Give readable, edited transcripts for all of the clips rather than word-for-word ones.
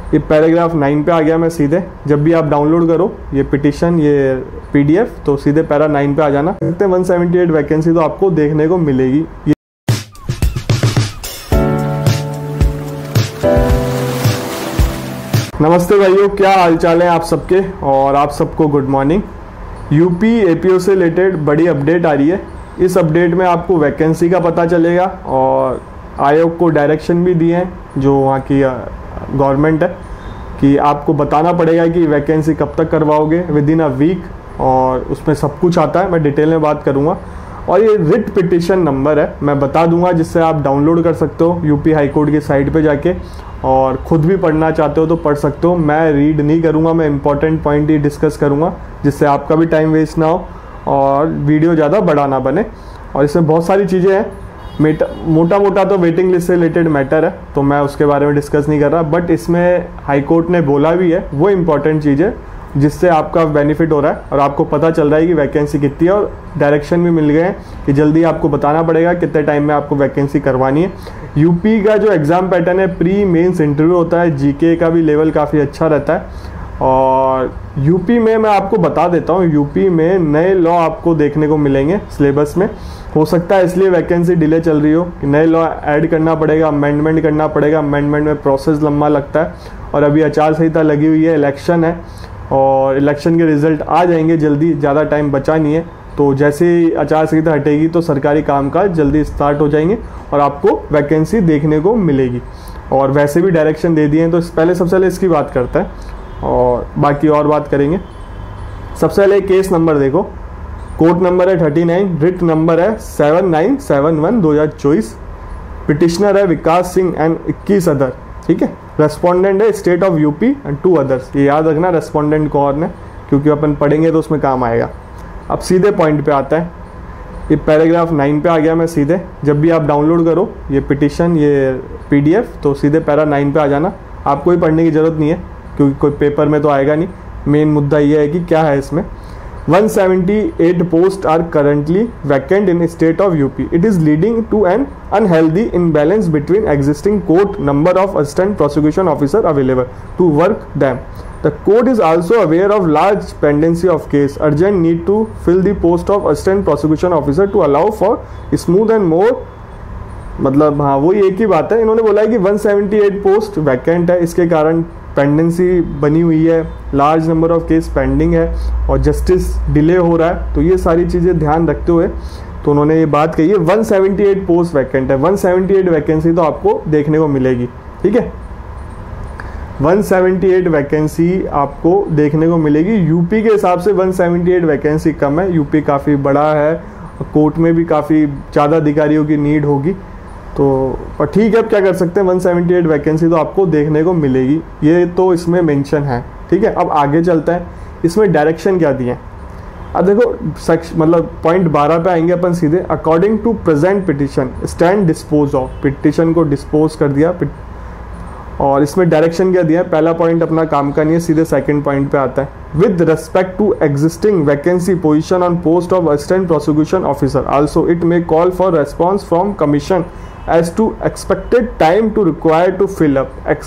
ये पैराग्राफ 9 पे आ गया मैं सीधे। जब भी आप डाउनलोड करो ये पिटिशन, ये पीडीएफ, तो सीधे पैरा 9 पे आ जाना। 178 वैकेंसी तो आपको देखने को मिलेगी। नमस्ते भाइयों, क्या हालचाल है आप सबके, और आप सबको गुड मॉर्निंग। यूपी एपीओ से रिलेटेड बड़ी अपडेट आ रही है। इस अपडेट में आपको वैकेंसी का पता चलेगा और आयोग को डायरेक्शन भी दिए हैं जो वहाँ की गवर्नमेंट है कि आपको बताना पड़ेगा कि वैकेंसी कब तक करवाओगे, विद इन अ वीक, और उसमें सब कुछ आता है। मैं डिटेल में बात करूँगा। और ये रिट पिटिशन नंबर है, मैं बता दूंगा, जिससे आप डाउनलोड कर सकते हो यूपी हाई कोर्ट की साइट पे जाके, और खुद भी पढ़ना चाहते हो तो पढ़ सकते हो। मैं रीड नहीं करूंगा, मैं इंपॉर्टेंट पॉइंट ही डिस्कस करूंगा, जिससे आपका भी टाइम वेस्ट ना हो और वीडियो ज़्यादा बड़ा ना बने। और इसमें बहुत सारी चीज़ें हैं, मोटा मोटा तो वेटिंग लिस्ट से रिलेटेड मैटर है, तो मैं उसके बारे में डिस्कस नहीं कर रहा। बट इसमें हाई कोर्ट ने बोला भी है, वो इंपॉर्टेंट चीज़ है जिससे आपका बेनिफिट हो रहा है और आपको पता चल रहा है कि वैकेंसी कितनी है, और डायरेक्शन भी मिल गए हैं कि जल्दी आपको बताना पड़ेगा कितने टाइम में आपको वैकेंसी करवानी है। यूपी का जो एग्ज़ाम पैटर्न है, प्री मेंस इंटरव्यू होता है, जीके का भी लेवल काफ़ी अच्छा रहता है। और यूपी में मैं आपको बता देता हूँ, यूपी में नए लॉ आपको देखने को मिलेंगे सिलेबस में। हो सकता है इसलिए वैकेंसी डिले चल रही हो कि नए लॉ ऐड करना पड़ेगा, अमेंडमेंट करना पड़ेगा। अमेंडमेंट में प्रोसेस लंबा लगता है, और अभी आचार संहिता लगी हुई है, इलेक्शन है, और इलेक्शन के रिजल्ट आ जाएंगे जल्दी, ज़्यादा टाइम बचा नहीं है। तो जैसे ही आचार संहिता हटेगी तो सरकारी कामकाज जल्दी स्टार्ट हो जाएंगे और आपको वैकेंसी देखने को मिलेगी। और वैसे भी डायरेक्शन दे दिए हैं, तो पहले सबसे पहले इसकी बात करते हैं और बाकी और बात करेंगे। सबसे पहले केस नंबर देखो, कोर्ट नंबर है 39, रिट नंबर है 7971/2024, पिटिशनर है विकास सिंह एंड 21 अदर, ठीक है। रेस्पोंडेंट है state of UP and 2 others. ये याद रखना रेस्पोंडेंट कौन है, क्योंकि अपन पढ़ेंगे तो उसमें काम आएगा। अब सीधे पॉइंट पे आता है, ये पैराग्राफ 9 पे आ गया मैं सीधे। जब भी आप डाउनलोड करो ये पिटिशन, ये पीडीएफ, तो सीधे पैरा 9 पे आ जाना। आपको ही पढ़ने की ज़रूरत नहीं है, क्योंकि कोई पेपर में तो आएगा नहीं। मेन मुद्दा ये है कि क्या है इसमें। 178 posts are currently vacant in state of UP. It is leading to an unhealthy imbalance between existing court number of assistant prosecution officer available to work them. The court is also aware of large pendency of case. Urgent need to fill the post of assistant prosecution officer to allow for smooth and more, मतलब हाँ वही एक ही बात है। इन्होंने बोला है कि 178 पोस्ट वैकेंट है, इसके कारण पेंडेंसी बनी हुई है, large number of case pending है और जस्टिस डिले हो रहा है। तो ये सारी चीज़ें ध्यान रखते हुए तो उन्होंने ये बात कही है। 178 पोस्ट वैकेंट है, 178 वैकेंसी तो आपको देखने को मिलेगी, ठीक है। 178 वैकेंसी आपको देखने को मिलेगी। यूपी के हिसाब से 178 वैकेंसी कम है, यूपी काफ़ी बड़ा है, कोर्ट में भी काफ़ी ज़्यादा अधिकारियों की नीड होगी। तो पर ठीक है, अब क्या कर सकते हैं, 178 वैकेंसी तो आपको देखने को मिलेगी, ये तो इसमें मेंशन है, ठीक है। अब आगे चलता है, इसमें डायरेक्शन क्या दिए हैं। अब देखो मतलब पॉइंट 12 पे आएंगे अपन सीधे। According to present petition stand dispose of, petition को डिस्पोज कर दिया। और इसमें डायरेक्शन क्या दिया है, पहला पॉइंट अपना काम का नहीं है, सीधे सेकंड पॉइंट पे आता है। With respect to existing vacancy position on post of assistant prosecution officer also it may call for response from commission as to expected time to require to fill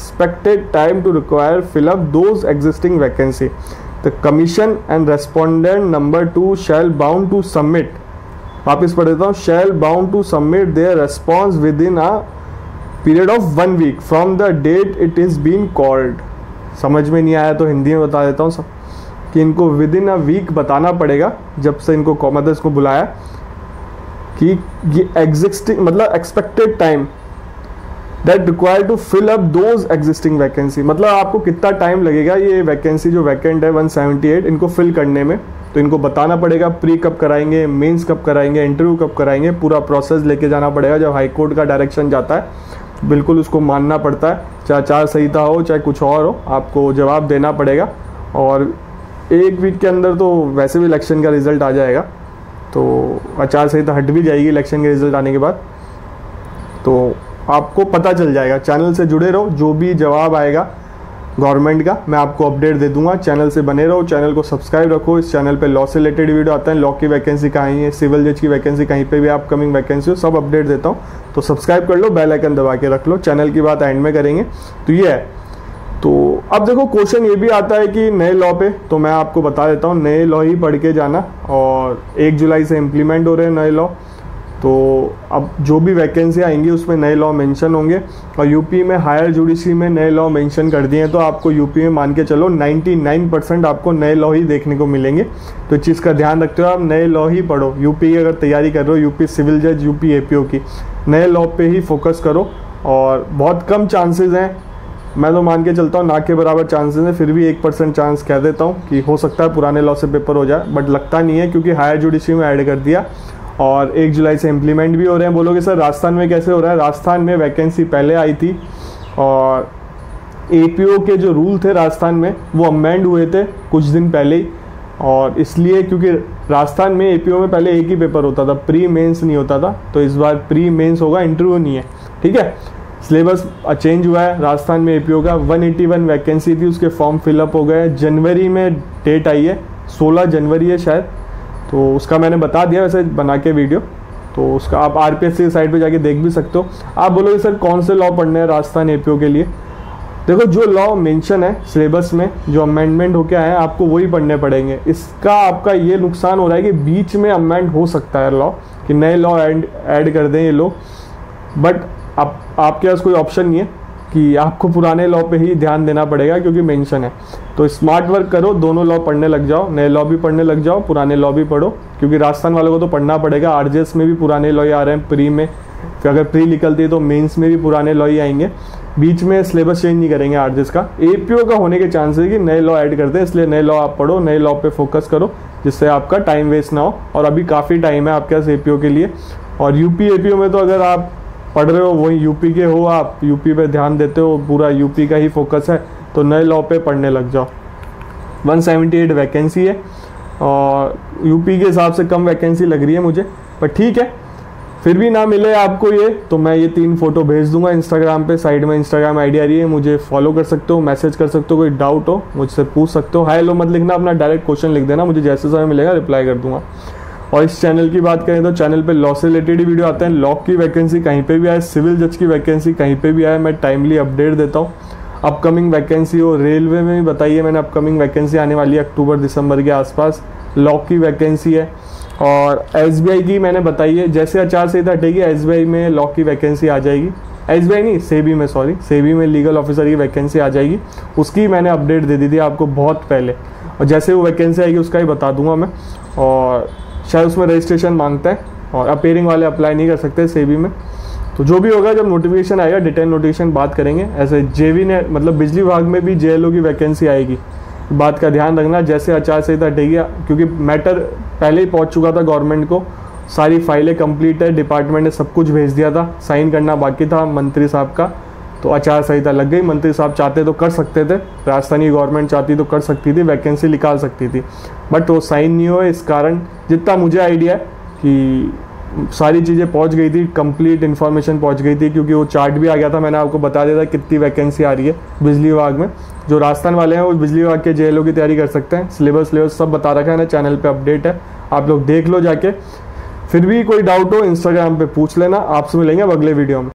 up those existing vacancy. The commission and respondent number 2 shall bound to submit, वापिस पढ़ देता हूँ, shall bound to submit their response within a period of 1 week from the date it is being called. समझ में नहीं आया तो हिंदी में बता देता हूँ सब, कि इनको within a week बताना पड़ेगा जब से इनको मतलब इसको बुलाया, कि ये एग्जिस्टिंग मतलब expected time that required to fill up those existing vacancy, मतलब आपको कितना टाइम लगेगा ये वैकेंसी जो वैकेंट है 178 इनको फिल करने में। तो इनको बताना पड़ेगा प्री कब कराएंगे, मेंस कब कराएंगे, इंटरव्यू कब कराएंगे, पूरा प्रोसेस लेके जाना पड़ेगा। जब हाई कोर्ट का डायरेक्शन जाता है बिल्कुल उसको मानना पड़ता है, चाहे आचार संहिता हो चाहे कुछ और हो, आपको जवाब देना पड़ेगा। और 1 वीक के अंदर तो वैसे भी इलेक्शन का रिजल्ट आ जाएगा, तो आचार संहिता हट भी जाएगी इलेक्शन के रिजल्ट आने के बाद, तो आपको पता चल जाएगा। चैनल से जुड़े रहो, जो भी जवाब आएगा गवर्नमेंट का मैं आपको अपडेट दे दूंगा। चैनल से बने रहो, चैनल को सब्सक्राइब रखो। इस चैनल पे लॉ से रिलेटेड वीडियो आता है, लॉ की वैकेंसी कहीं है, सिविल जज की वैकेंसी कहीं पे भी, अपकमिंग वैकेंसी हो, सब अपडेट देता हूँ। तो सब्सक्राइब कर लो, बेल आइकन दबा के रख लो। चैनल की बात एंड में करेंगे। तो ये है, तो अब देखो क्वेश्चन ये भी आता है कि नए लॉ पे, तो मैं आपको बता देता हूँ नए लॉ ही पढ़ के जाना, और 1 जुलाई से इम्प्लीमेंट हो रहे हैं नए लॉ। तो अब जो भी वैकेंसी आएंगी उसमें नए लॉ मेंशन होंगे, और यूपी में हायर जुडिशरी में नए लॉ मेंशन कर दिए हैं, तो आपको यूपी में मान के चलो 99% आपको नए लॉ ही देखने को मिलेंगे। तो इस चीज़ का ध्यान रखते हो, आप नए लॉ ही पढ़ो। यूपी की अगर तैयारी कर रहे हो, यूपी सिविल जज, यूपी एपीओ की, नए लॉ पे ही फोकस करो। और बहुत कम चांसेस हैं, मैं तो मान के चलता हूँ ना के बराबर चांसेस हैं, फिर भी 1% चांस कह देता हूँ कि हो सकता है पुराने लॉ से पेपर हो जाए, बट लगता नहीं है क्योंकि हायर जुडिशरी में ऐड कर दिया और 1 जुलाई से इम्प्लीमेंट भी हो रहे हैं। बोलोगे सर राजस्थान में कैसे हो रहा है? राजस्थान में वैकेंसी पहले आई थी और एपीओ के जो रूल थे राजस्थान में वो अमेंड हुए थे कुछ दिन पहले ही, और इसलिए क्योंकि राजस्थान में एपीओ में पहले एक ही पेपर होता था, प्री मेंस नहीं होता था, तो इस बार प्री मेंस होगा, इंटरव्यू नहीं है। ठीक है, सिलेबस चेंज हुआ है राजस्थान में एपीओ का। 181 वैकेंसी थी, उसके फॉर्म फिलअप हो गए। जनवरी में डेट आई है, 16 जनवरी है शायद, तो उसका मैंने बता दिया वैसे बना के वीडियो, तो उसका आप आरपीएससी की साइट पे जाके देख भी सकते हो। आप बोलोगे सर कौन से लॉ पढ़ने हैं राजस्थान एपीओ के लिए? देखो जो लॉ मेंशन है सिलेबस में, जो अमेंडमेंट होके आए हैं, आपको वही पढ़ने पड़ेंगे। इसका आपका ये नुकसान हो रहा है कि बीच में अमेंड हो सकता है लॉ, कि नए लॉ ऐड कर दें ये लोग, बट आपके पास कोई ऑप्शन नहीं है कि आपको पुराने लॉ पे ही ध्यान देना पड़ेगा क्योंकि मेंशन है। तो स्मार्ट वर्क करो, दोनों लॉ पढ़ने लग जाओ, नए लॉ भी पढ़ने लग जाओ, पुराने लॉ भी पढ़ो, क्योंकि राजस्थान वालों को तो पढ़ना पड़ेगा। आरजेएस में भी पुराने लॉ ही आ रहे हैं प्री में, फिर अगर प्री निकलती है तो मेंस में भी पुराने लॉ ही आएंगे। बीच में सिलेबस चेंज नहीं करेंगे आरजेएस का। एपीओ का होने के चांसेस है कि नए लॉ ऐड करते हैं, इसलिए नए लॉ आप पढ़ो, नए लॉ पे फोकस करो, जिससे आपका टाइम वेस्ट ना हो। और अभी काफ़ी टाइम है आपके पास एपीओ के लिए। और यूपी एपीओ में तो अगर आप पढ़ रहे हो, वही यूपी के हो, आप यूपी पे ध्यान देते हो, पूरा यूपी का ही फोकस है, तो नए लॉ पे पढ़ने लग जाओ। 178 वैकेंसी है और यूपी के हिसाब से कम वैकेंसी लग रही है मुझे, पर ठीक है, फिर भी ना मिले आपको ये तो मैं ये 3 फोटो भेज दूंगा इंस्टाग्राम पे। साइड में इंस्टाग्राम आईडी आ रही है, मुझे फॉलो कर सकते हो, मैसेज कर सकते हो, कोई डाउट हो मुझसे पूछ सकते हो। हाय हेलो मत लिखना, अपना डायरेक्ट क्वेश्चन लिख देना, मुझे जैसे समय मिलेगा रिप्लाई कर दूंगा। और इस चैनल की बात करें तो चैनल पे लॉ से रिलेटेड ही वीडियो आते हैं। लॉ की वैकेंसी कहीं पे भी आए, सिविल जज की वैकेंसी कहीं पे भी आए, मैं टाइमली अपडेट देता हूँ। अपकमिंग वैकेंसी हो, रेलवे में भी बताइए मैंने, अपकमिंग वैकेंसी आने वाली है अक्टूबर दिसंबर के आसपास, लॉ की वैकेंसी है। और एसबीआई की मैंने बताई है, जैसे आचार संहिता हटेगी एसबीआई में लॉ की वैकेंसी आ जाएगी। एसबीआई नहीं, सेबी में, सॉरी, सेबी में लीगल ऑफिसर की वैकेंसी आ जाएगी, उसकी मैंने अपडेट दे दी थी आपको बहुत पहले, और जैसे वो वैकेंसी आएगी उसका ही बता दूंगा मैं। और शायद उसमें रजिस्ट्रेशन मांगता है, और अपेयरिंग वाले अप्लाई नहीं कर सकते सेबी में। तो जो भी होगा, जब नोटिफिकेशन आएगा, डिटेल नोटिफिकेशन बात करेंगे। ऐसे जेवी ने, मतलब बिजली विभाग में भी जेएलओ की वैकेंसी आएगी, बात का ध्यान रखना जैसे आचार संहिता हटेगी, क्योंकि मैटर पहले ही पहुंच चुका था गवर्नमेंट को, सारी फाइलें कंप्लीट है, डिपार्टमेंट ने सब कुछ भेज दिया था, साइन करना बाकी था मंत्री साहब का, तो आचार संहिता लग गई। मंत्री साहब चाहते तो कर सकते थे, राजस्थानी गवर्नमेंट चाहती तो कर सकती थी, वैकेंसी निकाल सकती थी, बट वो साइन नहीं हुए। इस कारण जितना मुझे आइडिया है कि सारी चीज़ें पहुंच गई थी, कंप्लीट इन्फॉर्मेशन पहुंच गई थी, क्योंकि वो चार्ट भी आ गया था, मैंने आपको बता दिया था कितनी वैकेंसी आ रही है बिजली विभाग में। जो राजस्थान वाले हैं वो बिजली विभाग के जेएलओ की तैयारी कर सकते हैं, सिलेबस सब बता रखा है ना, चैनल पे अपडेट है, आप लोग देख लो जाके। फिर भी कोई डाउट हो इंस्टाग्राम पे पूछ लेना। आपसे मिलेंगे अब अगले वीडियो में।